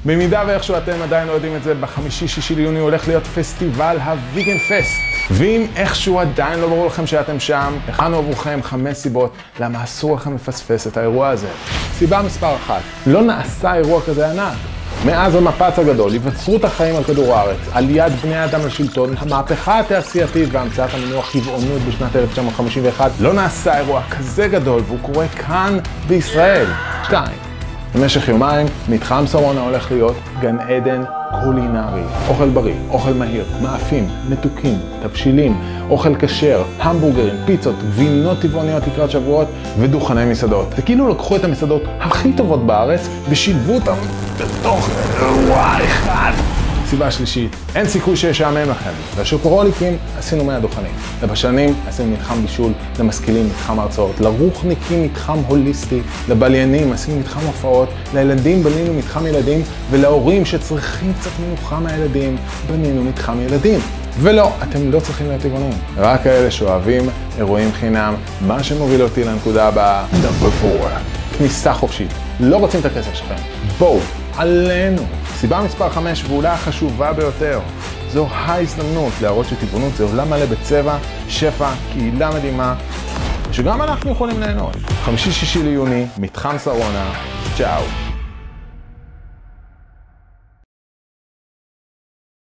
במידה ואיכשהו אתם עדיין לא יודעים את זה, ב5-6 ליוני הולך להיות פסטיבל הוויגן פסט. ואם איכשהו עדיין לא ברור לכם שאתם שם, הכנו עבורכם 5 סיבות למה אסור לכם לפספס את האירוע הזה. סיבה מספר 1, לא נעשה אירוע כזה ענק. מאז המפץ הגדול, היווצרות החיים על כדור הארץ, עליית בני האדם לשלטון, המהפכה התעשייתית והמצאת המינוח טבעונות בשנת 1951, לא נעשה אירוע כזה גדול והוא קורה כאן בישראל. 2. במשך יומיים, מתחם שרונה הולך להיות גן עדן קולינרי. אוכל בריא, אוכל מהיר, מאפים, מתוקים, תבשילים, אוכל כשר, המבורגרים, פיצות, גבינות טבעוניות לקראת שבועות ודוכני מסעדות. זה כאילו לקחו את המסעדות הכי טובות בארץ ושילבו אותם בתוך אירוע אחד. סיבה שלישית, אין סיכוי שישעמם לכם. לשוקרוליקים עשינו 100 דוכנים. לבשנים עשינו מתחם בישול, למשכילים מתחם הרצאות, לרוחניקים מתחם הוליסטי, לבליינים עשינו מתחם הופעות, לילדים בנינו מתחם ילדים, ולהורים שצריכים קצת מנוחה מהילדים, בנינו מתחם ילדים. ולא, אתם לא צריכים להיות טבעונים. רק כאלה שאוהבים אירועים חינם, מה שמוביל אותי לנקודה הבאה, number 4. כניסה חופשית. לא רוצים את הכסף שלכם. בואו, עלינו. סיבה מספר 5 ואולי החשובה ביותר, זו ההזדמנות להראות שטבעונות זה עולם מלא בצבע, שפע, קהילה מדהימה, שגם אנחנו יכולים ליהנות. 5-6 ליוני, מתחם שרונה, צ'או.